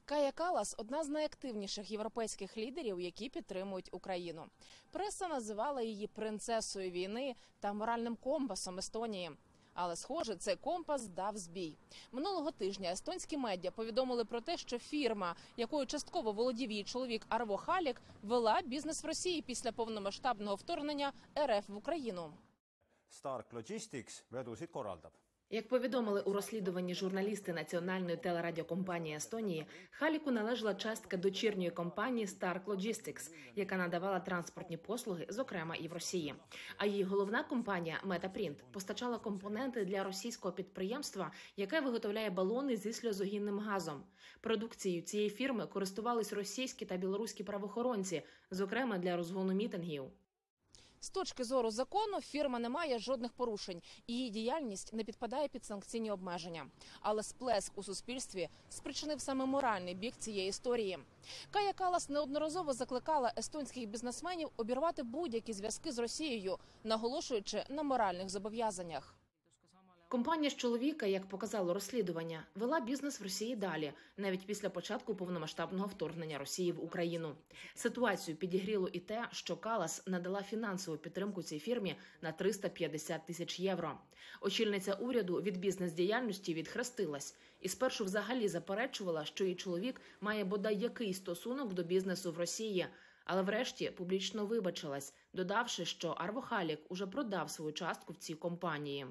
Кая Каллас – одна з найактивніших європейських лідерів, які підтримують Україну. Преса називала її принцесою війни та моральним компасом Естонії. Але, схоже, цей компас дав збій. Минулого тижня естонські медіа повідомили про те, що фірма, якою частково володів її чоловік Арво Халік, вела бізнес в Росії після повномасштабного вторгнення РФ в Україну. Stark Logistics vedusid korraldab. Як повідомили у розслідуванні журналісти національної телерадіокомпанії Естонії, Халіку належала частка дочірньої компанії Stark Logistics, яка надавала транспортні послуги, зокрема і в Росії. А її головна компанія Metaprint постачала компоненти для російського підприємства, яке виготовляє балони зі сльозогінним газом. Продукцією цієї фірми користувались російські та білоруські правоохоронці, зокрема для розгону мітингів. З точки зору закону, фірма не має жодних порушень, і її діяльність не підпадає під санкційні обмеження. Але сплеск у суспільстві спричинив саме моральний бік цієї історії. Кая Каллас неодноразово закликала естонських бізнесменів обірвати будь-які зв'язки з Росією, наголошуючи на моральних зобов'язаннях. Компанія з чоловіка, як показало розслідування, вела бізнес в Росії далі, навіть після початку повномасштабного вторгнення Росії в Україну. Ситуацію підігріло і те, що Каллас надала фінансову підтримку цій фірмі на 350 тисяч євро. Очільниця уряду від бізнес-діяльності відхрестилась і спершу взагалі заперечувала, що її чоловік має бодай якийсь стосунок до бізнесу в Росії, але врешті публічно вибачилась, додавши, що Арво Халік уже продав свою частку в цій компанії.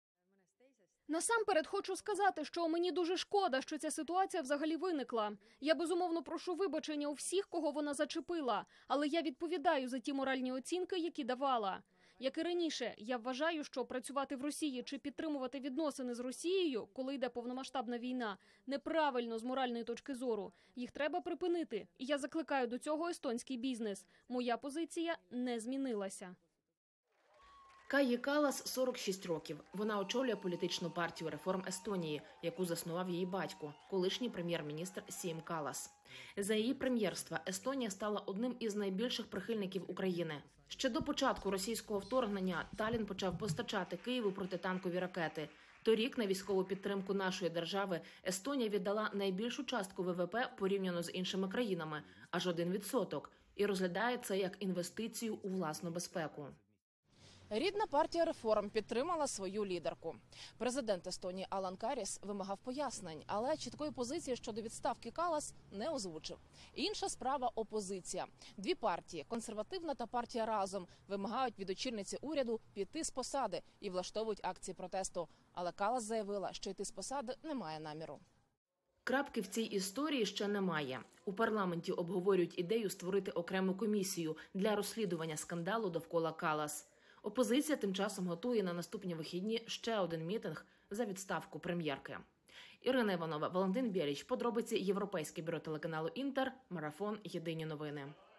Насамперед хочу сказати, що мені дуже шкода, що ця ситуація взагалі виникла. Я, безумовно, прошу вибачення у всіх, кого вона зачепила, але я відповідаю за ті моральні оцінки, які давала. Як і раніше, я вважаю, що працювати в Росії чи підтримувати відносини з Росією, коли йде повномасштабна війна, неправильно з моральної точки зору. Їх треба припинити. І я закликаю до цього естонський бізнес. Моя позиція не змінилася. Каї Каллас 46 років. Вона очолює політичну партію реформ Естонії, яку заснував її батько, колишній прем'єр-міністр Сім Каллас. За її прем'єрства Естонія стала одним із найбільших прихильників України. Ще до початку російського вторгнення Таллін почав постачати Києву протитанкові ракети. Торік на військову підтримку нашої держави Естонія віддала найбільшу частку ВВП порівняно з іншими країнами – аж 1%. І розглядає це як інвестицію у власну безпеку. Рідна партія реформ підтримала свою лідерку. Президент Естонії Алан Каріс вимагав пояснень, але чіткої позиції щодо відставки Каллас не озвучив. Інша справа – опозиція. Дві партії – консервативна та партія «Разом» – вимагають від очільниці уряду піти з посади і влаштовують акції протесту. Але Каллас заявила, що йти з посади немає наміру. Крапки в цій історії ще немає. У парламенті обговорюють ідею створити окрему комісію для розслідування скандалу довкола Каллас. Опозиція тим часом готує на наступні вихідні ще один мітинг за відставку прем'єрки. Ірина Іванова, Валентин Біліч. Подробиці Європейське бюро телеканалу «Інтер». Марафон. Єдині новини.